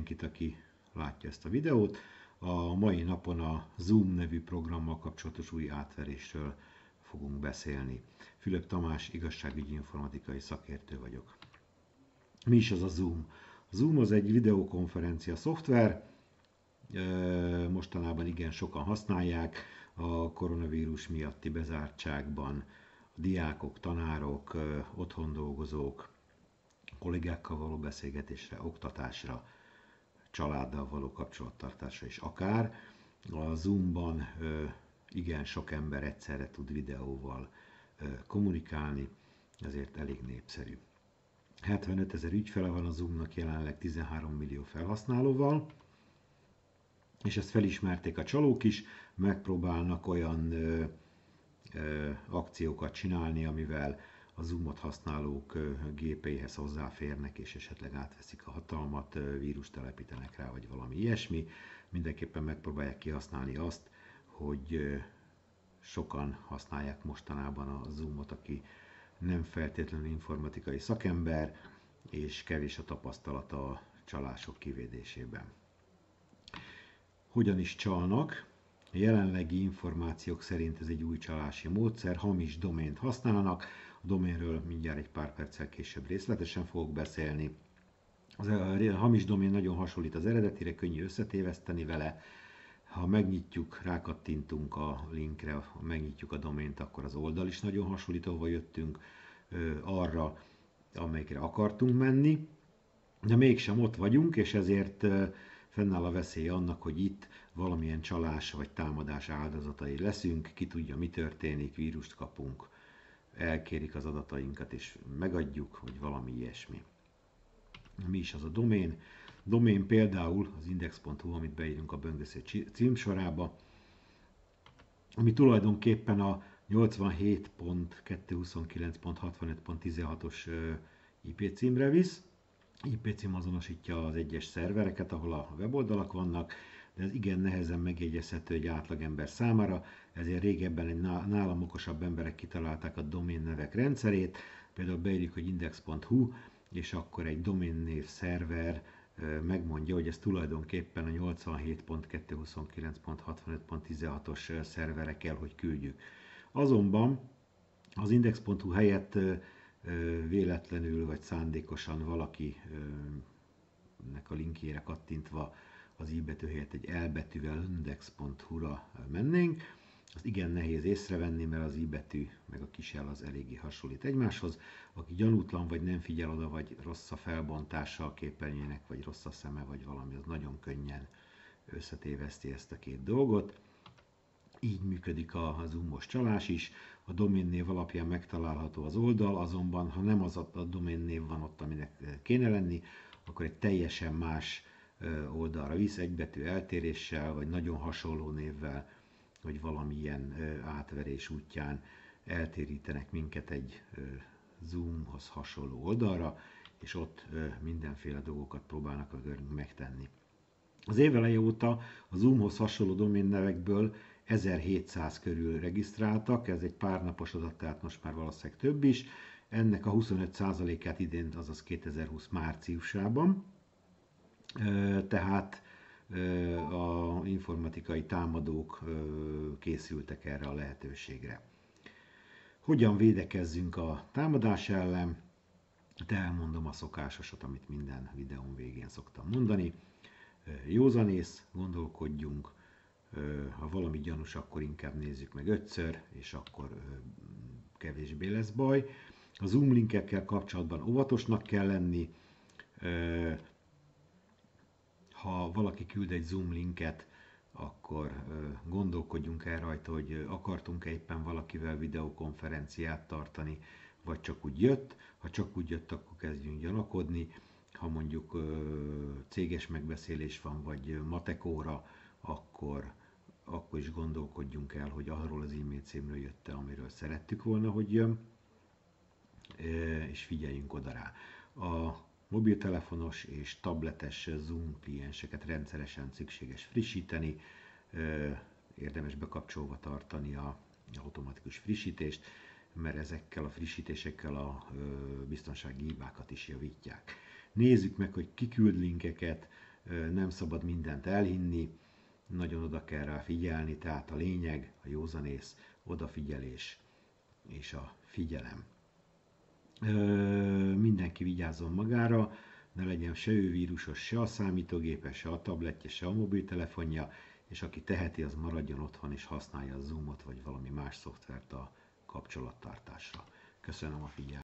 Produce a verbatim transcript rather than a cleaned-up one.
mindenkit, aki látja ezt a videót. A mai napon a Zoom nevű programmal kapcsolatos új átverésről fogunk beszélni. Fülöp Tamás, igazságügyi informatikai szakértő vagyok. Mi is az a Zoom? A Zoom az egy videokonferencia szoftver, mostanában igen sokan használják a koronavírus miatti bezártságban. A diákok, tanárok, otthon dolgozók, kollégákkal való beszélgetésre, oktatásra, családdal való kapcsolattartásra is akár. A Zoomban igen sok ember egyszerre tud videóval kommunikálni, ezért elég népszerű. hetvenöt ezer ügyfele van a Zoomnak jelenleg tizenhárom millió felhasználóval, és ezt felismerték a csalók is, megpróbálnak olyan ö, ö, akciókat csinálni, amivel a Zoomot használók gépeihez hozzáférnek, és esetleg átveszik a hatalmat, vírust telepítenek rá, vagy valami ilyesmi. Mindenképpen megpróbálják kihasználni azt, hogy sokan használják mostanában a Zoomot, aki nem feltétlenül informatikai szakember, és kevés a tapasztalata a csalások kivédésében. Hogyan is csalnak? A jelenlegi információk szerint ez egy új csalási módszer, hamis domént használnak. A doménről mindjárt egy pár perccel később részletesen fogok beszélni. Az a hamis domén nagyon hasonlít az eredetire, könnyű összetéveszteni vele. Ha megnyitjuk, rákattintunk a linkre, ha megnyitjuk a domént, akkor az oldal is nagyon hasonlít, ahova jöttünk, arra, amelyikre akartunk menni, de mégsem ott vagyunk, és ezért fennáll a veszély annak, hogy itt valamilyen csalás vagy támadás áldozatai leszünk, ki tudja, mi történik, vírust kapunk, elkérik az adatainkat és megadjuk, vagy valami ilyesmi. Mi is az a domén? Domén például az index pont hu, amit beírunk a böngésző címsorába, ami tulajdonképpen a nyolcvanhét pont kétszázhuszonkilenc pont hatvanöt pont tizenhatos I P címre visz. I P cím azonosítja az egyes szervereket, ahol a weboldalak vannak, de ez igen nehezen megjegyezhető egy átlagember számára, ezért régebben egy nálam okosabb emberek kitalálták a doménnevek rendszerét, például beírjuk, hogy index pont hu, és akkor egy doménnév szerver megmondja, hogy ez tulajdonképpen a nyolcvanhét pont kétszázhuszonkilenc pont hatvanöt pont tizenhatos szervere kell, hogy küldjük. Azonban az index pont hu helyett véletlenül vagy szándékosan valakinek a linkjére kattintva az i betű helyett egy l betűvel index pont hu-ra mennénk. Azt igen nehéz észrevenni, mert az i betű meg a kis l az eléggé hasonlít egymáshoz. Aki gyanútlan vagy nem figyel oda, vagy rossz a felbontása a képernyőnek, vagy rossz a szeme, vagy valami, az nagyon könnyen összetéveszti ezt a két dolgot. Így működik a Zoomos csalás is. A doménnév alapján megtalálható az oldal, azonban ha nem az a doménnév van ott, aminek kéne lenni, akkor egy teljesen más oldalra visz, egybetű eltéréssel, vagy nagyon hasonló névvel, vagy valamilyen átverés útján eltérítenek minket egy Zoomhoz hasonló oldalra, és ott mindenféle dolgokat próbálnak velünk megtenni. Az év eleje óta a Zoomhoz hasonló doménnevekből ezerhétszáz körül regisztráltak, ez egy pár napos adat, tehát most már valószínűleg több is. Ennek a huszonöt százalékát idén, azaz kétezer-húsz márciusában. Tehát a informatikai támadók készültek erre a lehetőségre. Hogyan védekezzünk a támadás ellen? De elmondom a szokásosat, amit minden videón végén szoktam mondani. Józanész, gondolkodjunk, ha valami gyanús, akkor inkább nézzük meg ötször, és akkor kevésbé lesz baj. A Zoom linkekkel kapcsolatban óvatosnak kell lenni. Ha valaki küld egy Zoom linket, akkor gondolkodjunk el rajta, hogy akartunk-e éppen valakivel videokonferenciát tartani, vagy csak úgy jött. Ha csak úgy jött, akkor kezdjünk gyanakodni. Ha mondjuk céges megbeszélés van, vagy matekóra, akkor, akkor is gondolkodjunk el, hogy arról az e-mail címről jött-e, amiről szerettük volna, hogy jön, és figyeljünk oda rá. A mobiltelefonos és tabletes Zoom klienseket rendszeresen szükséges frissíteni, érdemes bekapcsolva tartani a automatikus frissítést, mert ezekkel a frissítésekkel a biztonsági hibákat is javítják. Nézzük meg, hogy ki küld linkeket, nem szabad mindent elhinni, nagyon oda kell rá figyelni, tehát a lényeg, a józanész, odafigyelés és a figyelem. Mindenki vigyázzon magára, ne legyen se ő vírusos, se a számítógépe, se a tabletje, se a mobiltelefonja, és aki teheti, az maradjon otthon és használja a Zoomot vagy valami más szoftvert a kapcsolattartásra. Köszönöm a figyelmet!